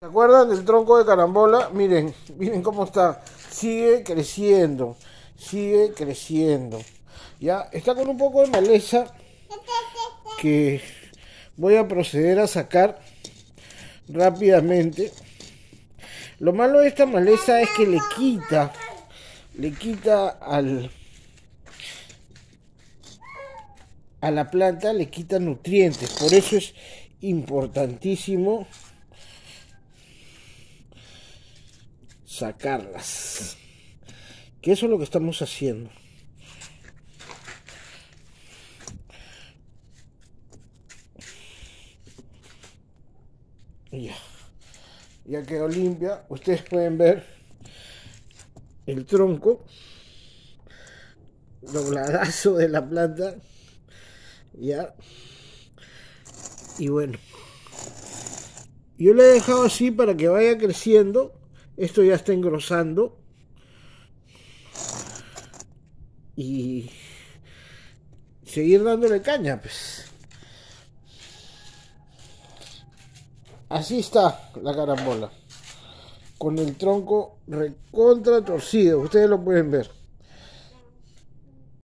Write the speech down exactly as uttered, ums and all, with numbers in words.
¿Se acuerdan del tronco de carambola? Miren, miren cómo está. Sigue creciendo, sigue creciendo. Ya está con un poco de maleza que voy a proceder a sacar rápidamente. Lo malo de esta maleza es que le quita, le quita al, a la planta, le quita nutrientes. Por eso es importantísimo sacarlas. Que eso es lo que estamos haciendo. Ya, ya quedó limpia. Ustedes pueden ver el tronco dobladazo de la planta. Ya. Y bueno, yo le he dejado así para que vaya creciendo. Esto ya está engrosando. Y seguir dándole caña, pues. Así está la carambola. Con el tronco recontra torcido. Ustedes lo pueden ver.